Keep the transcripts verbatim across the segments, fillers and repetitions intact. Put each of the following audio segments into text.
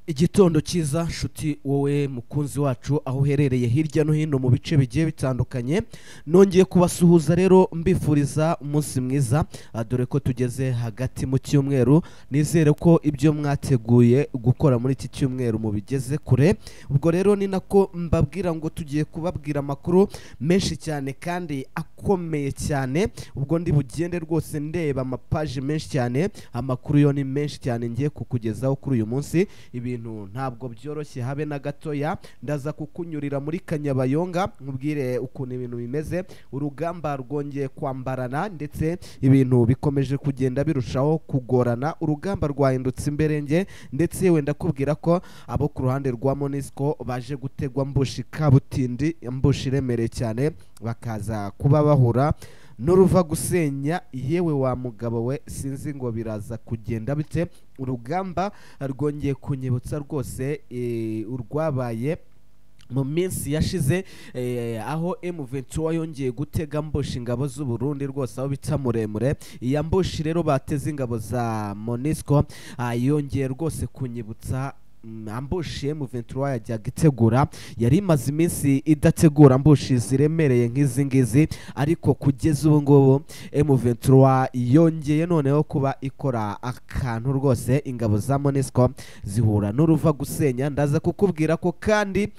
Igitondo cyiza nshuti wowe mukunzi wacu aho uherereye hirya no hino mu bice bigiye bitandukanye, nongeye kubasuhuza rero mbifuriza umunsi mwiza, ah, dore ko tugeze hagati mu cyumweru. Nizere ko ibyo mwateguye gukora muri iki cyumweru mubigeze kure. Ubwo rero ni nako mbabwira ngo tugiye kubabwira amakuru menshi cyane kandi akomeye cyane. Ubwo ndi bugende rwose ndeba amapaji menshi cyane, amakuru yo ni menshi cyane ngiye kukugezaho kuri uyu munsi. Ibintu ntabwo byoroshye habe na gatoya, ndaza kukunyurira muri Kanyabayonga nkubwire ukuntu ibintu bimeze. Urugamba rwongeye kwambarana ndetse ibintu bikomeje kugenda birushaho kugorana. Urugamba rwahindutse imberenge ndetse wenda kubwira ko abo ku ruhande rwa Monisco baje gutegwa mbushi kabutindi, mbushi iremereye cyane, bakaza kuba bahura n'uruva gusenya. Yewe wa mugabo we, sinzi ngo biraza kugenda bite. Urugamba rwongeye kunyibutsa rwose e, urwabaye mu minsi yashize, eh, aho M vingt-trois yongeye gutega mbushi ingabo z'u Burundi rwose aho bita muremure. Iya mbushi rero bateze ingabo za Monisco, ah, yongeye rwose kunyibutsa ambushi M vingt-trois yajyaga itegura. Yari imaze iminsi idategura mbushi ziremereye nk'izi ngizi, ariko kugeza ubu ngubu M vingt-trois yongeye noneho kuba ikora akantu rwose. Ingabo za Monisco zihura n'uruva gusenya. Ndaza kukubwira ko kandi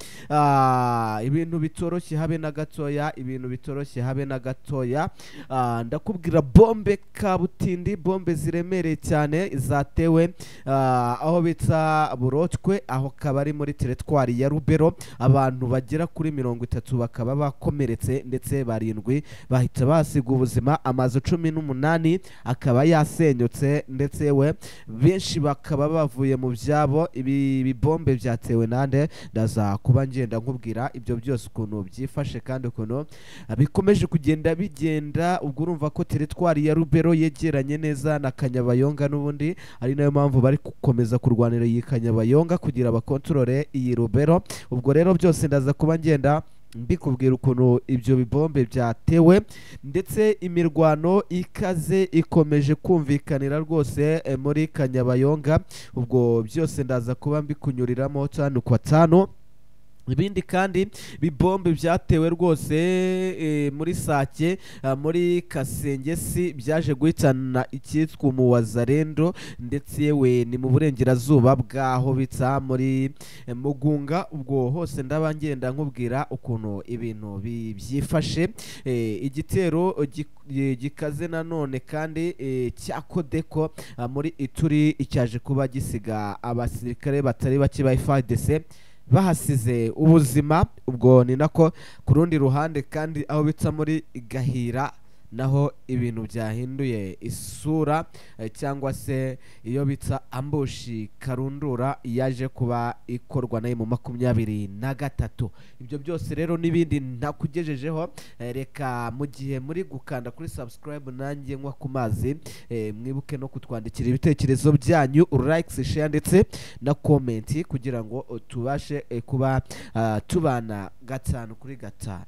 uh, ibintu bitoroshye habe na gatoya, ibintu bitoroshye habe na gatoya. Uh, ndakubwira bombe kabutindi, bombe ziremereye cyane zatewe uh, aho bita Burotwe, aho kabari muri teritwari ya Rubero. Abantu bagera kuri mirongo itatu bakaba bakomeretse ndetse barindwi bahita basiga ubuzima. Amazu cumi n'umunani akaba yasenyutse ndetse we benshi bakaba bavuye mu byabo. Ibi bibombe byatewe nande ndaza kuba ngenda nkubwira ibyo byose ukuntu byifashe kandi ukuntu bikomeje kugenda bigenda. Ubwo urumva ko teritwari ya Rubero yegeranye neza na Kanyabayonga n'ubundi, ari nayo mpamvu bari gukomeza kurwanira iyi Kanyabayonga kugira bakontorore iyi Rubero. Ubwo rero byose ndaza kuba ngenda mbikubwira ukuntu ibyo bibombe byatewe ndetse imirwano ikaze ikomeje kumvikanira rwose e, muri Kanyabayonga. Ubwo byose ndaza kuba mbikunyuriramo tanu kwa tanu. Ibindi kandi bibombe byatewe rwose e, muri Sake, a, muri Kasengesi, byaje guhitana icyitwa Umuwazarendo ndetse yewe ni mu burengerazuba bwaho bitsa muri e, Mugunga. Ubwo hose ndaba ngenda nkubwira ukuntu ibintu byifashe. E, igitero gikaze nanone kandi e, cya Kodeko a, muri Ituri icyaje kuba gisiga abasirikare batari bake ba F A R D C bahasize ubuzima. Ubwo ni nako ku rundi ruhande kandi aho bitsa muri Gahira naho ibintu byahinduye isura, eh, cyangwa se iyo bitsa ambushi karundura yaje kuba ikorwa nayo mu makumyabiri na gatatu. Ibyo byose rero n'ibindi nakugejejeho, eh, reka mu gihe muri gukanda kuri subscribe nanjye nkwa ku mazi, eh, mwibuke no kutwandikira ibitekerezo byanyu, likes, share ndetse na comment kugira ngo uh, tubashe eh, kuba uh, tubana gatanu kuri gatanu.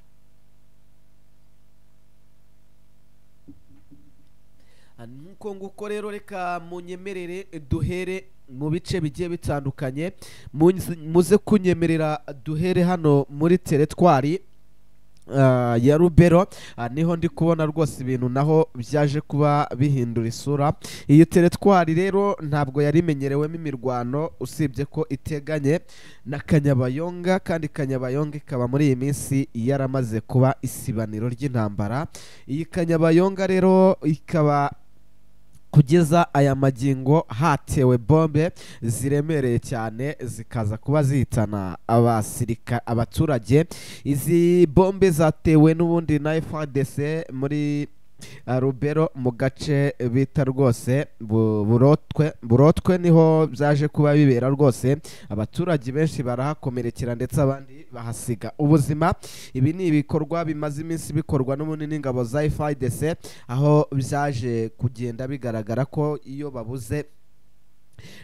Nuko nguko rero reka munyemerere duhere mu bice bigiye bitandukanye. Muze kunyemerera duhere hano muri teritwari Uh, ya Rubero. Uh, niho ndi kubona rwose ibintu naho byaje kuba bihindura isura. Iyi teritwari rero ntabwo yari imenyerewemo imirwano, usibye ko iteganye na Kanyabayonga, kandi Kanyabayonga ikaba muri iyi minsi yaramaze kuba isibaniro ry'intambara. Iyi Kanyabayonga rero ikaba kugeza aya magingo hatewe bombe ziremereye cyane zikaza kuba zihitana abasirika abaturage. Izi bombe zatewe n'ubundi na F A R D C muri uh, Rubero mu gace bita rwose Burotwe. Burotwe niho byaje kuba bibera rwose. Abaturage benshi barahakomerekera ndetse abandi bahasiga ubuzima. Ibi ni ibikorwa bimaze iminsi bikorwa n'ubundi n'ingabo za F A R D C, aho byaje kugenda bigaragara ko iyo babuze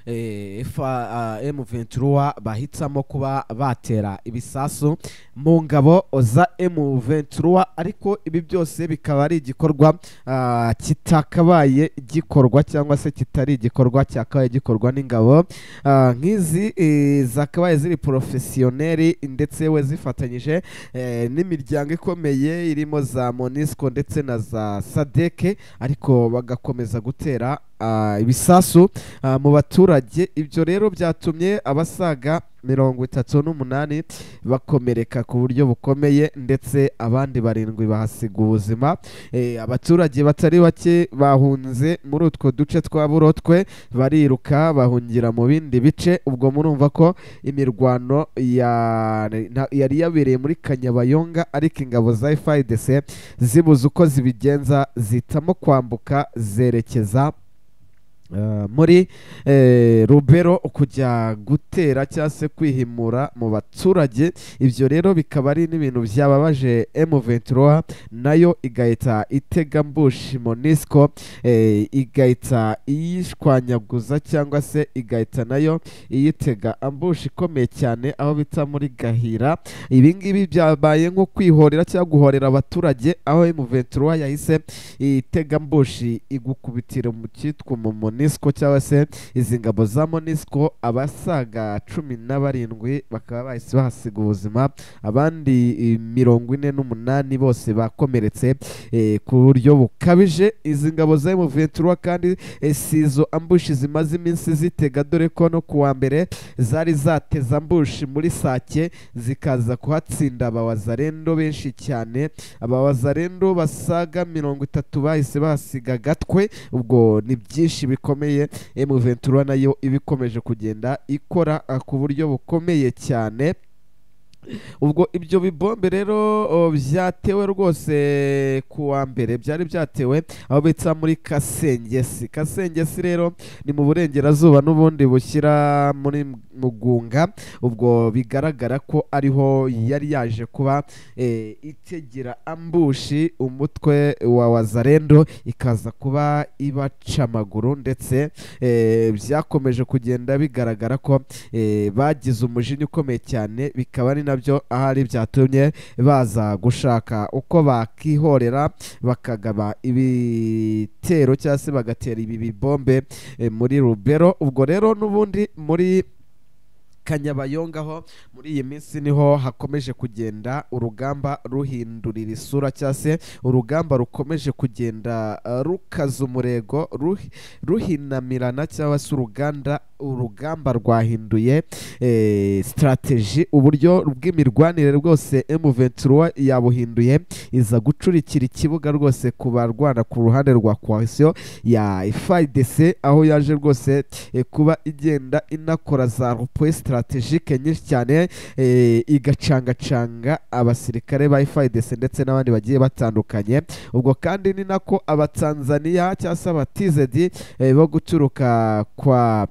eh, F- ah, M ventura bahitamo kuba batera ibisasu mu ngabo za M ventura, ariko ibi byose bikaba ari igikorwa ah, kitakabaye gikorwa cyangwa se kitari igikorwa cyakabaye gikorwa n'ingabo ah, nk'izi eh, zakabaye ziri porofesiyoneri ndetse we zifatanyije eh, n'imiryango ikomeye irimo za Monisco ndetse na za Sadeke, ariko bagakomeza gutera ah, ibisasu ah, mu baturage. Ibyo rero byatumye abasaga mirongo itatu n'umunani bakomereka ku buryo bukomeye ndetse abandi barindwi bahasiga ubuzima. Eh, abaturage batari bake bahunze muri utwo duce twa Burotwe, bariruka bahungira mu bindi bice. Ubwo murumva ko imirwano ya- na- yari yabereye muri Kanyabayonga, ariko ingabo za F A R D C zibuze uko zibigenza zitamo kwambuka zerekeza Uh, muri eh, Rubero kujya gutera cyangwa se kwihimura mu baturage. Ibyo rero bikaba ari n'ibintu byababaje M ventura, nayo igahita itega mbushi Monisco, eh, igahita iyishwanyaguza cyangwa se igahita nayo iyitega ambushi ikomeye cyane aho bita muri Gahira. Ibi ngibi byabaye nko kwihorera cyangwa guhorera abaturage, aho M ventura yahise itega mbushi igukubitira mu cyitwa mu Monisco cyangwa se izi ngabo za Monisco. Abasaga cumi na barindwi bakaba bahise bahasiga ubuzima, abandi eh, mirongo ine n'umunani bose bakomeretse eh, ku buryo bukabije. Izi ngabo za M ventura kandi eh, si izo ambushi zimaze iminsi zitega, dore ko no kuwa mbere zari zateze ambushi muri Sake zikaza kuhatsinda abawazarendo benshi cyane. Abawazarendo basaga mirongo itatu bahise bahasiga gatwe. Ubwo ni byinshi bikomeye M ventura nayo ibikomeje kugenda ikora uh, ku buryo bukomeye cyane. Ubwo ibyo bibombe rero o, byatewe rwose kuwa mbere, byari byatewe aho bita muri Kasengesi. Kasengesi rero ni mu burengerazuba n'ubundi bushyira muri Mugunga. Ubwo bigaragara ko ariho yari yaje kuba e, itegera ambushi umutwe wa Wazarendo, ikaza kuba ibaca amaguru, ndetse e, byakomeje kugenda bigaragara ko e, bagize umujinya ukomeye cyane. Bikaba ari nabyo ahari byatumye baza gushaka uko bakihorera bakagaba ibitero cyangwa se bagatera ibi bibombe e, muri Rubero. Ubwo rero n'ubundi muri Kanyabayonga ho muri iyi minsi niho hakomeje kugenda urugamba ruhindurira isura, cyangwa se urugamba rukomeje kugenda uh, rukaza umurego ruhi, ruhinamirana cyangwa se uruganda urugamba rwahinduye eh, strategy, uburyo bw'imirwanire rwose M ventura yabuhinduye, iza gucurikira ikibuga rwose ku barwana ku ruhande rwa coalition ya F A R D C, aho yaje rwose eh, kuba igenda inakora za repos strategique nyinshi cyane, eh, igacangacanga abasirikare ba F A R D C ndetse n'abandi bagiye batandukanye. Ubwo kandi ni nako abatanzania cyangwa se abatizedi eh, bo guturuka kwa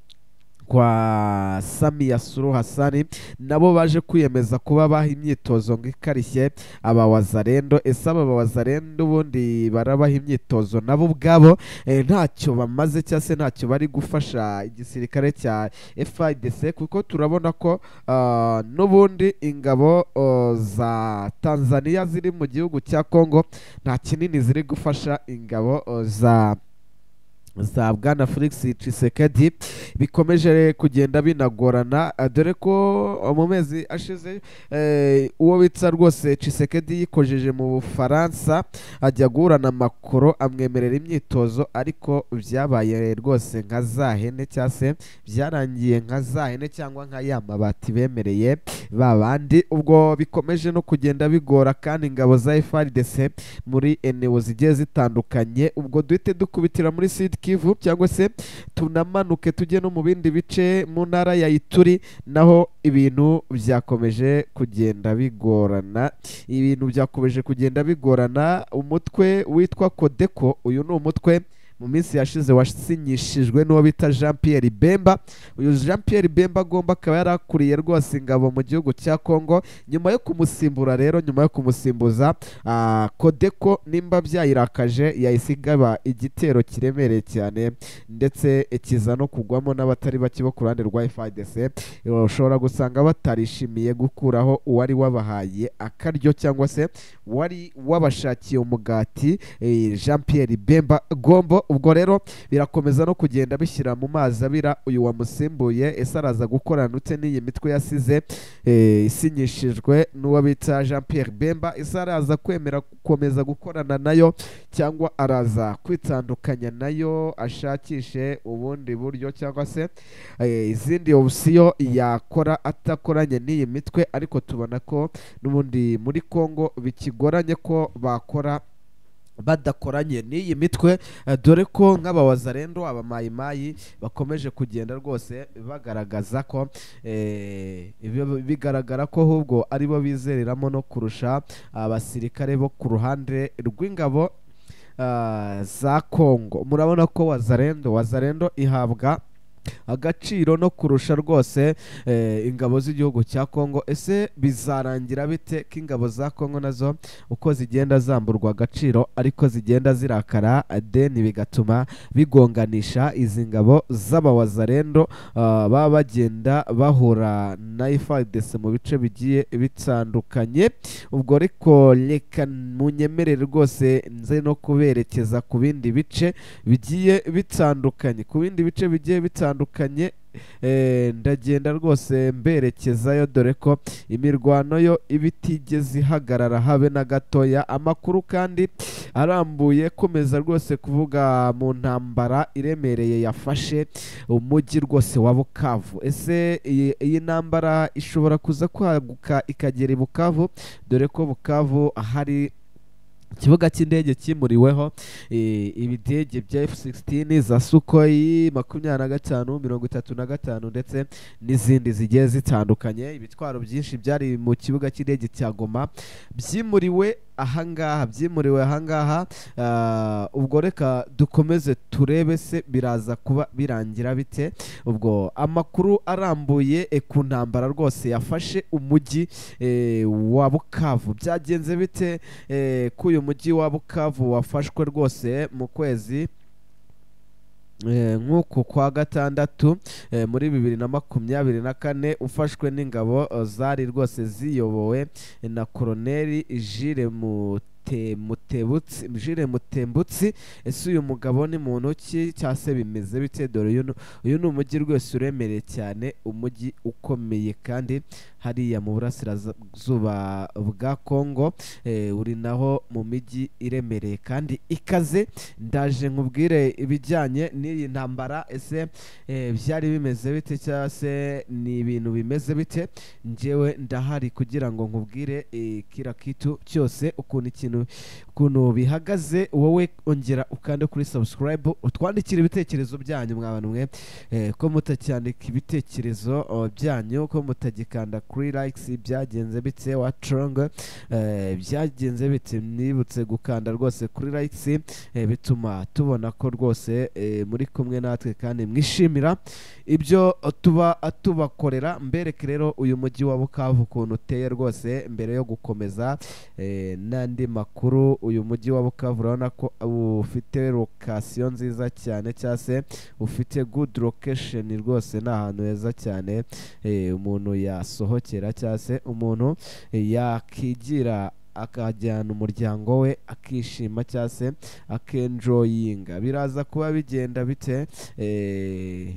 kwa Samia Suluhu Hassan nabo baje kwiyemeza kuba baha imyitozo ng'ikarishye aba Wazarendo. Ese aba Wazarendo ubundi barabaha imyitozo nabo ubwabo e, ntacyo bamaze cyangwa se ntacyo bari gufasha igisirikare cya F A R D C, kuko turabona ko uh, n'ubundi ingabo uh, za Tanzania ziri mu gihugu cya Congo nta kinini ziri gufasha ingabo uh, za za Bwana Felix Tshisekedi. Bikomeje kugenda binagorana, dore ko mu mezi ashize eh, uwo bitsa rwose Tshisekedi yikojeje mu Bufaransa ajya guhura na Macron amwemerera imyitozo, ariko byabaye rwose nka za hene cyangwa se byarangiye nka za hene cyangwa nka ya mabati bemereye babandi. Ubwo bikomeje no kugenda bigora kandi ingabo za F A R D C muri eneo zigiye zitandukanye. Ubwo duhite dukubitira muri Sud Kivu cyangwa se tunamanuke tujye no mu bindi bice mu ntara ya Ituri, naho ibintu byakomeje kugenda bigorana ibintu byakomeje kugenda bigorana umutwe witwa Kodeko. Uyu ni umutwe mu minsi yashize wasinyishijwe n'uwo bita Jean Pierre Bemba. Uyu Jean Pierre Bemba agomba akaba yarakuriye rwose ingabo mu gihugu cya Congo. Nyuma yo kumusimbura rero nyuma yo kumusimbuza uh, Kodeko nimba byayirakaje yahise igaba igitero kiremereye cyane ndetse kiza no kugwamo n'abatari bake bo ku ruhande rwa F A R D C. Ushobora gusanga batarishimiye gukuraho uwari wabahaye akaryo cyangwa se wari wabashakiye umugati eh, Jean Pierre Bemba Gombo. Ubwo rero birakomeza no kugenda bishyira mu mazi abira uyu wamusimbuye ese araza gukorana ute n'iyi mitwe yasize eh, isinyishijwe n'uwo bita Jean Pierre Bemba. Ese araza kwemera gukomeza gukorana nayo cyangwa araza kwitandukanya nayo ashakishe ubundi buryo cyangwa se eh, izindi option yakora atakoranye n'iyi mitwe. Ariko tubona ko n'ubundi muri Congo bikigoranye ko bakora badakoranye n'iyi mitwe, dore ko nk'abawazarendo abamayimayi bakomeje kugenda rwose bagaragaza ko eh, bigaragara ko ahubwo aribo bizereramo no kurusha abasirikare bo ku ruhande rw'ingabo uh, za Congo. Murabona ko wazarendo wazarendo ihabwa agaciro no kurusha rwose eh, ingabo z'igihugu cya Congo. Ese bizarangira bite ko ingabo za Congo nazo uko zigenda zamburwa agaciro ariko zigenda zirakara deni bigatuma bigonganisha izi ngabo z'abawazarendo uh, baba bagenda bahura na F A R D C mu bice bigiye bitandukanye. Ubwo ariko reka munyemerere rwose nze no kuberekeza ku bindi bice bigiye bitandukanye ku bindi bice bigiye bitandukanye bitandukanye eh, ndagenda rwose mberekezayo dore ko imirwano yo ibitigeze ihagarara habe na gatoya. Amakuru kandi arambuye komeza rwose kuvuga mu ntambara iremereye yafashe umujyi rwose wa Bukavu. Ese iyi ntambara ishobora kuza kwaguka ikagera i Bukavu dore ko Bukavu ahari ikibuga cy'indege kimuriweho ibidege bya F sixteen za Sukhoi makumyabiri na gatanu mirongo itatu na gatanu ndetse n'izindi zigiye zitandukanye. Ibitwaro byinshi byari mu kibuga cy'indege cya Goma byimuriwe ahangaha byimuriwe ahangaha. Uh, ubwo reka dukomeze turebe se biraza kuba birangira bite. Ubwo amakuru arambuye e ku ntambara rwose yafashe umujyi e, wa Bukavu byagenze bite e, ku uyu mujyi wa Bukavu wafashwe rwose mu kwezi Eh, nk'uku kwa gatandatu eh, muri bibiri na makumyabiri na kane ufashwe n'ingabo uh, zari rwose ziyobowe na Koloneli Jules Mute Mutebutsi Jules Mutembutsi. Ese uyu mugabo ni muntu ki cyase bimeze bite? Dore uyu uyu ni umujyi rwose uremereye cyane, umujyi ukomeye kandi hariya mu burasirazuba bwa Congo eh, uri naho mu mijyi iremereye kandi ikaze. Ndaje nkubwire ibijyanye n'iyi ntambara ese eh, byari bimeze bite cyangwa se ni ibintu bimeze bite. Njyewe ndahari kugira ngo nkubwire eh, kira kitu cyose ukuntu ikintu ukuntu bihagaze. Wowe ongera ukande kuri subscribe utwandikira ibitekerezo byanyu mwabantu mwe eh, ko mutacyandika ibitekerezo oh, byanyu ko mutagikanda kuri likes byagenze bite wa strong eh, byagenze bite nibutse gukanda rwose kuri likes eh, bituma tubona ko rwose eh, muri kumwe natwe kandi mwishimira ibyo tuba tubakorera. Mbereke rero uyu mujyi wa Bukavu ukuntu uteye rwose mbere yo gukomeza eh, n'andi makuru. Uyu mujyi wa Bukavu urabona ko ufite location nziza cyane cyangwa se ufite good location rwose n'ahantu heza cyane eh, umuntu yasohokera cyangwa se umuntu eh, yakigira akajyana umuryango we akishima cyangwa se akenjoyinga. Biraza kuba bigenda bite eh,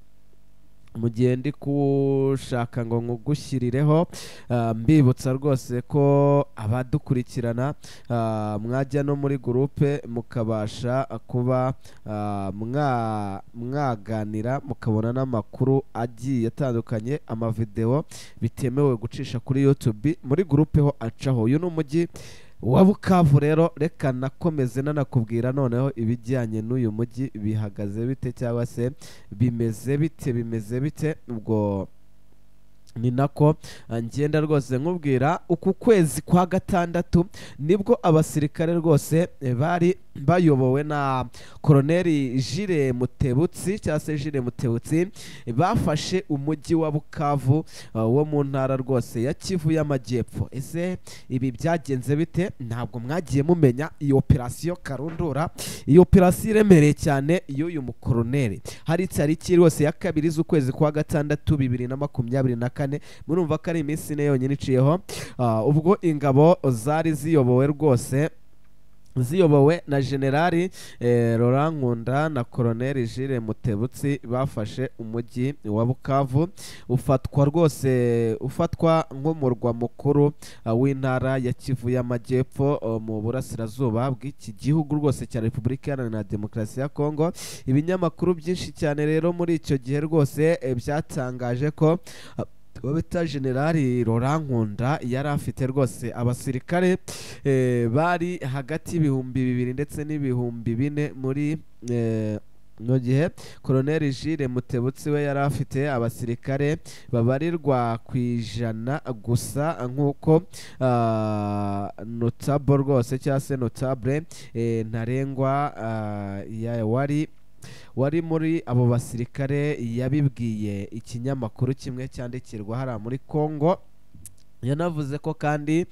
mu gihe ndi kushaka ngo nkugushyirireho uh, mbibutsa rwose ko abadukurikirana uh, mwajya no muri groupe mukabasha kuba uh, mwa mwaganira mukabona n'amakuru agiye atandukanye, amavideo bitemewe gucisha kuri YouTube muri groupe ho acaho. Uyu ni umujyi wa Bukavu rero reka nakomeze nanakubwira noneho ibijyanye n'uyu mujyi bihagaze bite cyangwa se bimeze bite bimeze bite. Ubwo ni nako ah, ngenda rwose nkubwira uku kwezi kwa gatandatu nibwo abasirikare rwose eh, bari bayobowe na Koloneli Jules Mutebutsi cyangwa se Jules Mutebutsi eh, bafashe umujyi wa Bukavu ah, wo mu ntara rwose ya Kivu y'Amajyepfo. Ese ibi byagenze bite? Ntabwo mwagiye mumenya iyi operasiyo karundura, iyi operasiyo iremereye cyane y'uyu mukoloneli. Hari tariki rwose ya kabiri z'ukwezi kwa gatandatu bibiri na makumyabiri na kane, murumva ko ari iminsi ine yonyine iciyeho, ah, ubwo ingabo zari ziyobowe rwose ziyobowe na generali eh, Laurent Nkunda na Koloneli Jules Mutebutsi bafashe umujyi wa Bukavu, ufatwa rwose ufatwa nk'umurwa mukuru uh, w'intara ya Kivu y'Amajyepfo uh, mu burasirazuba bw'iki gihugu rwose cya Repubulika Iharanira Demokarasi ya Kongo. Ibinyamakuru byinshi cyane rero muri icyo gihe rwose eh, byatangaje ko uh, bita generali Laurent Nkunda yari afite rwose abasirikare eh, bari hagati y'ibihumbi bibiri ndetse n'ibihumbi bine muri eh, no gihe Koloneli Jules Mutebutsi we yari afite abasirikare babarirwa ku ijana gusa, nk'uko uh, notable rwose cyangwa se notable eh, ntarengwa uh, ya wari wari muri abo basirikare yabibwiye ikinyamakuru kimwe cyandikirwa hariya muri Kongo. Yanavuze ko kandi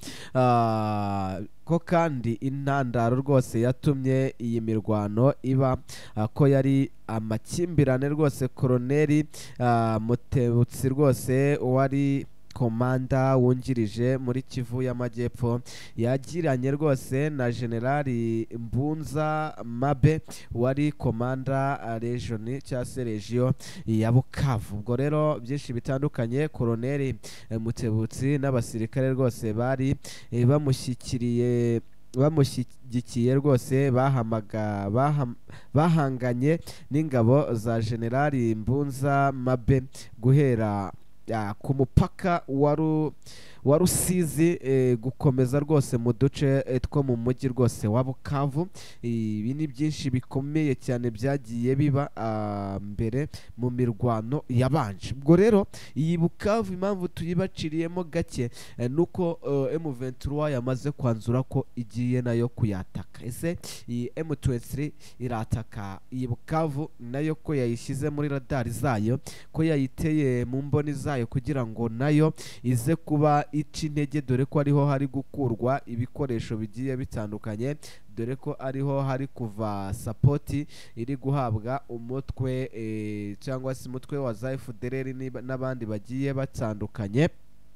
uh, ko kandi intandaro rwose yatumye iyi mirwano iba uh, ko yari amakimbirane rwose Koloneli uh, Mutebutsi rwose wari komanda wungirije muri Kivu y'Amajyepfo yagiranye rwose na generali Mbunza Mabe wari komanda region cyangwa se region ya Bukavu. Ubwo rero byinshi bitandukanye Koloneli eh, Mutebutsi n'abasirikare rwose bari eh, bamushyikiriye bamushyigikiye rwose bahamaga baham, bahanganye n'ingabo za generali Mbunza Mabe guhera ya, ku mupaka waru wa Rusizi eh, gukomeza rwose mu duce eh, two mu mujyi rwose wa Bukavu. Ibi ni byinshi bikomeye cyane byagiye biba uh, mbere mu mirwano yabanje. Ubwo rero iyi Bukavu impamvu tuyibaciriyemo gake eh, nuko uh, M vingt-trois yamaze kwanzura ko igiye nayo kuyataka. Ese iyi M vingt-trois irataka iyi Bukavu nayo ko yayishyize muri radari zayo, ko yayiteye mu mboni zayo kugira ngo nayo ize kuba ica intege, dore ko ariho hari gukurwa ibikoresho bigiye bitandukanye, dore ko ariho hari kuva sapoti iri guhabwa umutwe e, cyangwa se umutwe wa za F D L R n'abandi bagiye batandukanye.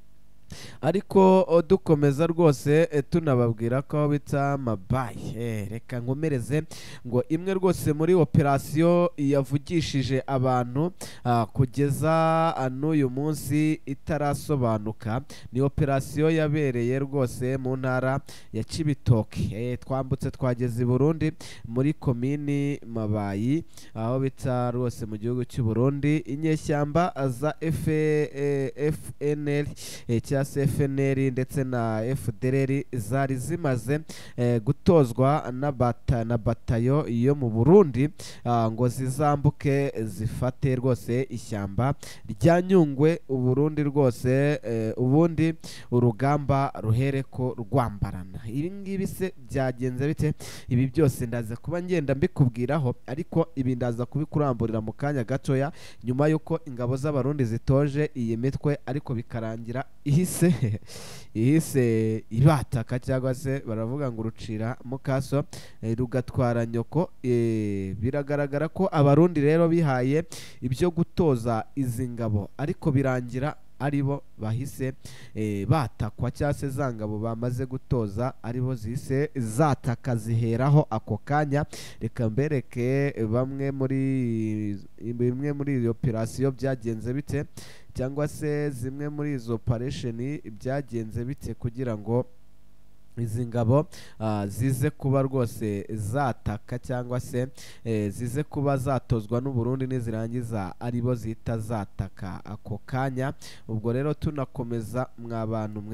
Ariko dukomeza rwose e, tunababwira ko bita Mabayi e, reka nkomereze ngo imwe rwose muri operasiyo yavugishije abantu a, kugeza n'uyu munsi itarasobanuka, ni operasiyo yabereye rwose mu ntara ya Cibitoke. e, twambutse twageze i Burundi muri komini Mabayi aho bita rwose mu gihugu cy'u Burundi. Inyeshyamba za F, e, F N L e, F N L ndetse na F D L R zari zimaze eh, gutozwa na bata na batayo yo mu Burundi uh, ngo zizambuke zifate rwose ishyamba rya Nyungwe u Burundi rwose eh, ubundi urugamba ruhereko rwambarana. Ibi ngibi se byagenze bite? Ibi byose ndaza kuba ngenda mbikubwiraho, ariko ibi ndaza kubikuramburira mu kanya gatoya nyuma yuko ingabo z'abarundi zitoje iyi mitwe, ariko bikarangira ihise ihise ibataka cyangwa se baravuga ngo urucira mukaso e, rugatwara nyoko. e, biragaragara ko abarundi rero bihaye ibyo gutoza izi ngabo, ariko birangira aribo bahise e, batakwa cyangwa se za ngabo bamaze gutoza aribo zise zataka ziheraho ako kanya. Reka mbereke bamwe muri bimwe muri iyo operasiyo byagenze bite, cyangwa se zimwe muri izo operation byagenze bite kugira ngo izi ngabo uh, zize kuba rwose zataka cyangwa se eh, zize kuba zatozwa n'u Burundi nizirangiza aribo zita zataka ako kanya. Ubwo rero tunakomeza mwabantu mwe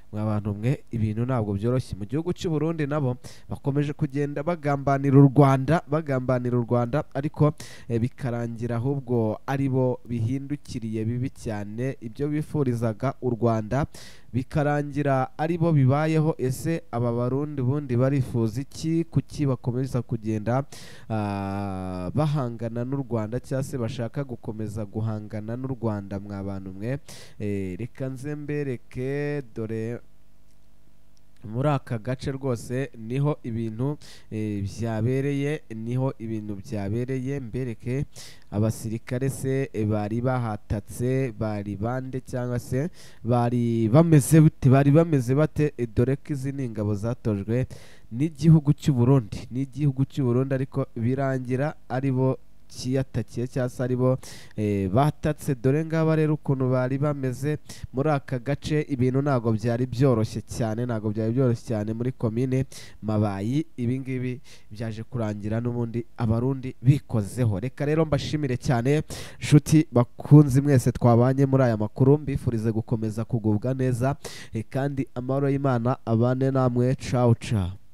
abantu mwe ibintu ntabwo byoroshye mu gihugu cy'u Burundi nabo bakomeje kugenda bagambanira u Rwanda bagambanira u Rwanda ariko eh, bikarangira ahubwo ari bo bihindukiriye bibi cyane ibyo bifurizaga u Rwanda bikarangira ari bo bibayeho. Ese aba barundi bundi barifuza iki kuki bakomeza kugenda ah, bahangana n'u Rwanda cyangwa se bashaka gukomeza guhangana n'u Rwanda mwa bantu mwe eh, reka nze mbereke dore muri aka gace rwose niho ibintu eh, byabereye niho ibintu byabereye mbereke abasirikare se eh, bari bahatatse bari bande cyangwa se bari bameze bate bari bameze bate eh, dore ko izi ni ingabo zatojwe n'igihugu cy'u Burundi n'igihugu cy'u Burundi ariko birangira ari bo kiyatakiye cyangwa se ari bo eh, batatse dore ngaba rero ukuntu bari bameze muri aka gace ibintu ntabwo byari byoroshye cyane ntabwo byari byoroshye cyane muri komine Mabayi ibingibi byaje kurangira n'ubundi abarundi bikozeho. Reka rero mbashimire cyane nshuti bakunzi mwese twabanye muri aya makuru mbifurize gukomeza kugubwa neza eh, kandi amahoro y'Imana abane namwe ciao ciao.